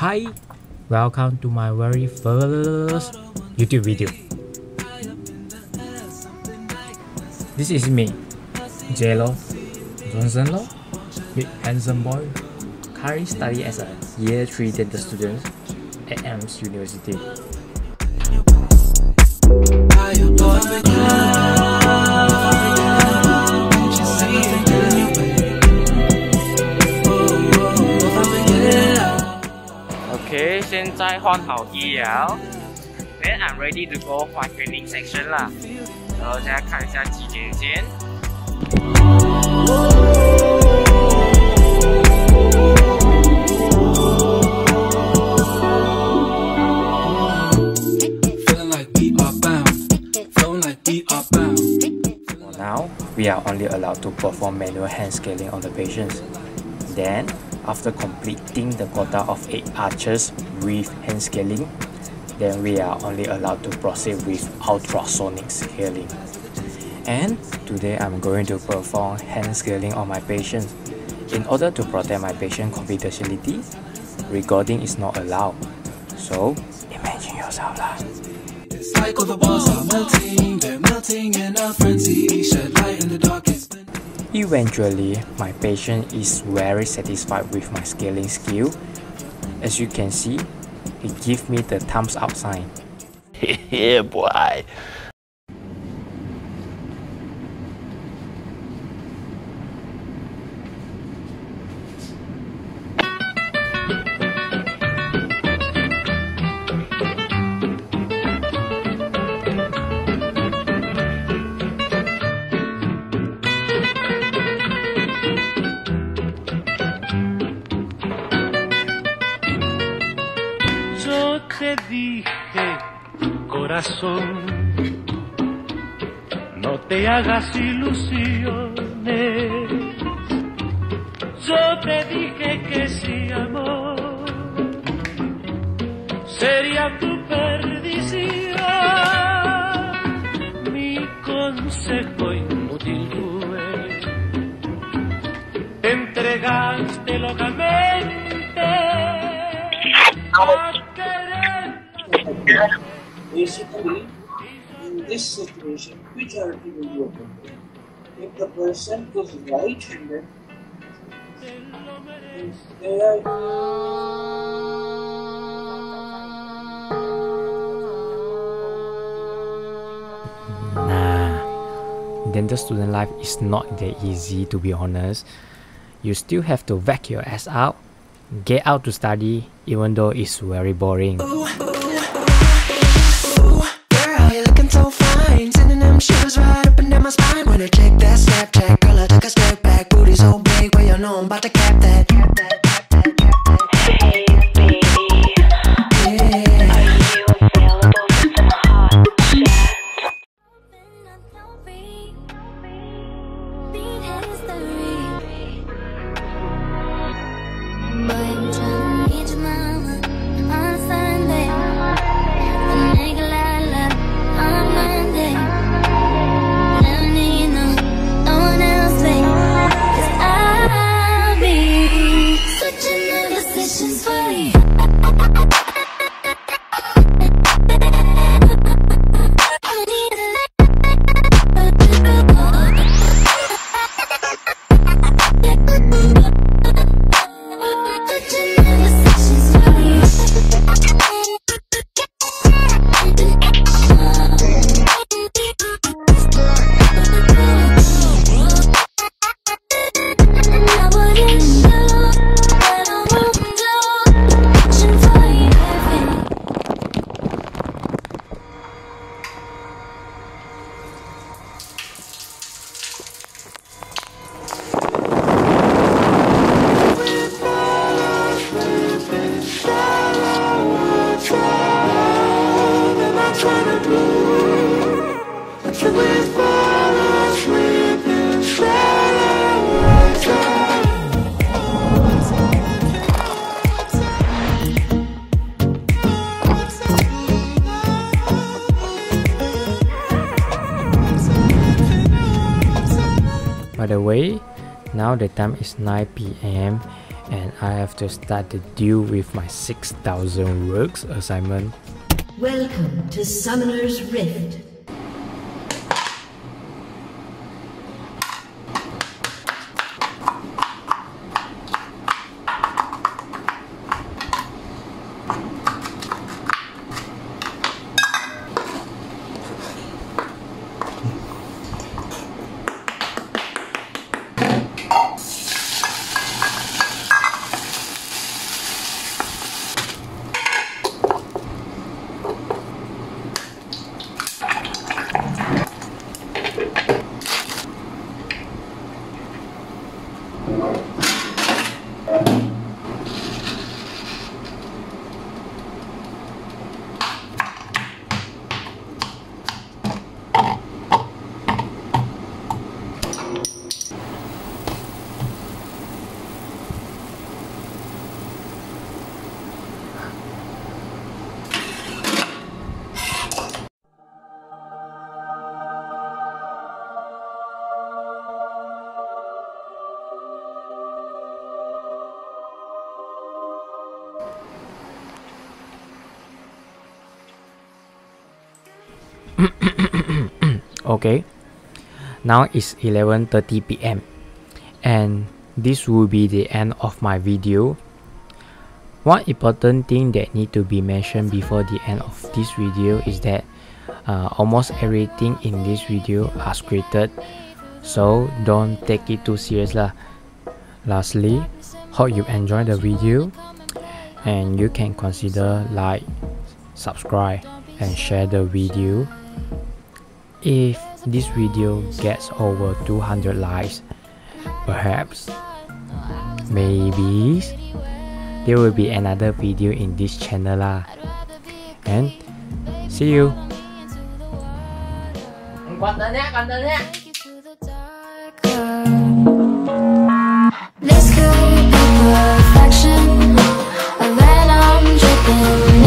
Hi, welcome to my very first YouTube video. This is me, J-Lo, Johnson Lo, big handsome boy, currently study as a year 3 dental student at Aimst University. OK， 现在换好衣了 ，Then I'm ready to go for training section 啦。然后现在看一下几点先。 Now we are only allowed to perform manual hand scaling on the patients. Then, after completing the quota of 8 arches with hand scaling, then we are only allowed to proceed with ultrasonic scaling. And today I'm going to perform hand scaling on my patients. In order to protect my patient confidentiality, recording is not allowed. So, imagine yourself lah. Like all the walls are melting, they're melting in a frenzy, shed light in the darkest. Eventually, my patient is very satisfied with my scaling skill. As you can see, he gives me the thumbs up sign. Yeah, boy. Yo te dije, corazón, no te hagas ilusiones. Yo te dije que si amor sería tu perdición. Mi consejo inútil fue, te entregaste locamente. Basically, in this situation, which artery will you open? If the person is right-handed, Dental student life is not that easy, to be honest. You still have to vac your ass out, get out to study, even though it's very boring. Shoes right up and down my spine when I check that Snapchat. Girl, I took a step back, booty so big, well you know I'm about to cap that. Hey baby, yeah. Are you available for some hot chat? By the way, now the time is 9 PM and I have to start to deal with my 6,000 words assignment. Welcome to Summoner's Rift. Okay, now it's 11:30 p.m. and this will be the end of my video. One important thing that need to be mentioned before the end of this video is that almost everything in this video are scripted, so don't take it too serious lah. Lastly, hope you enjoy the video and you can consider like, subscribe and share the video. If this video gets over 200 likes, perhaps, maybe there will be another video in this channel lah. And see you. This could be perfection, a venom dripping.